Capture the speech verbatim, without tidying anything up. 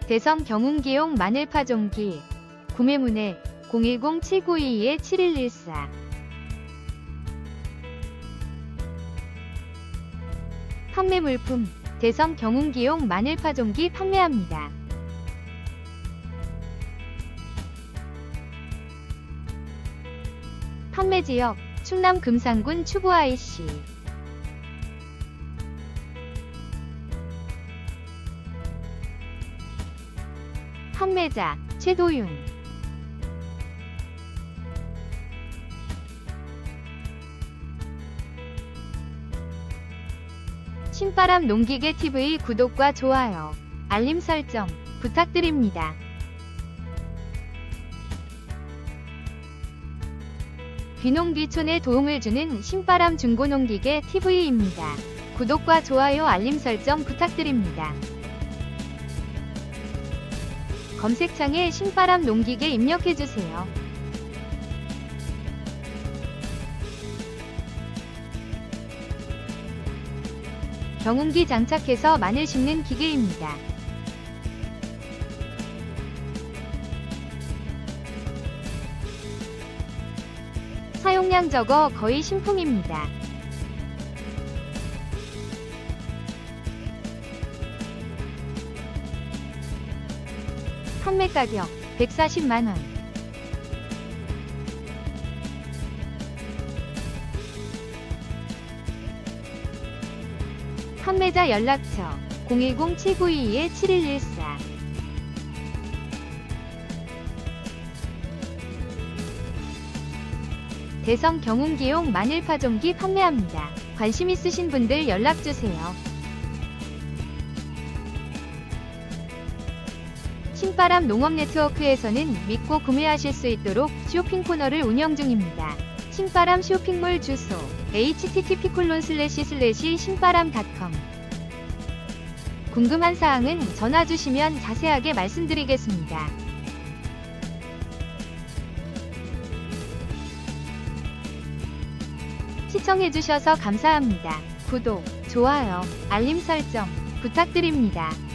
대성 경운기용 마늘 파종기. 구매 문의 공일공 칠구이이 칠일일사. 판매 물품 대성 경운기용 마늘 파종기 판매합니다. 판매 지역 충남 금산군 추구 아이씨. 판매자 최도윤. 신바람 농기계 티비 구독과 좋아요, 알림 설정 부탁드립니다. 귀농귀촌에 도움을 주는 신바람 중고농기계 티비입니다. 구독과 좋아요, 알림 설정 부탁드립니다. 검색창에 신바람 농기계 입력해주세요. 경운기 장착해서 마늘 심는 기계입니다. 사용량 적어 거의 신품입니다. 판매 가격 백사십만 원. 판매자 연락처 공일공 칠구이이 칠일일사. 대성 경운기용 마늘 파종기 판매합니다. 관심 있으신 분들 연락주세요. 신바람 농업 네트워크에서는 믿고 구매하실 수 있도록 쇼핑 코너를 운영 중입니다. 신바람 쇼핑몰 주소 에이치티티피 콜론 슬래시 슬래시 신바람 닷컴. 궁금한 사항은 전화 주시면 자세하게 말씀드리겠습니다. 시청해주셔서 감사합니다. 구독, 좋아요, 알림 설정 부탁드립니다.